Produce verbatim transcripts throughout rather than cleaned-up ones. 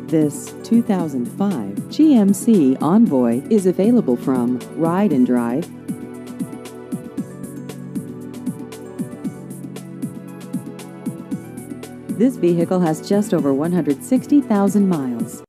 This two thousand five G M C Envoy is available from Ride and Drive. This vehicle has just over one hundred sixty thousand miles.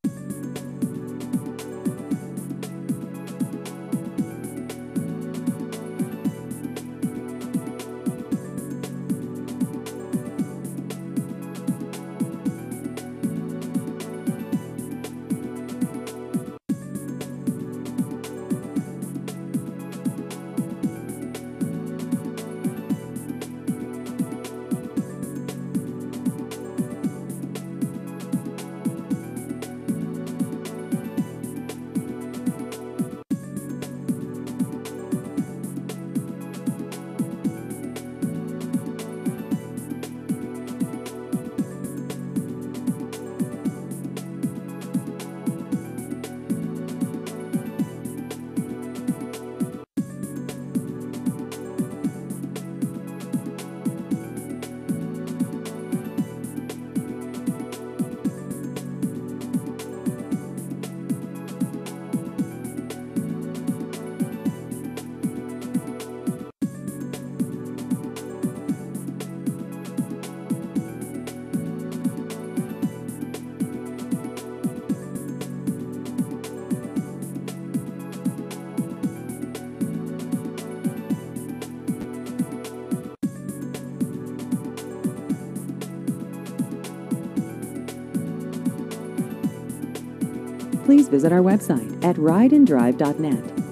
Please visit our website at ride and drive dot net.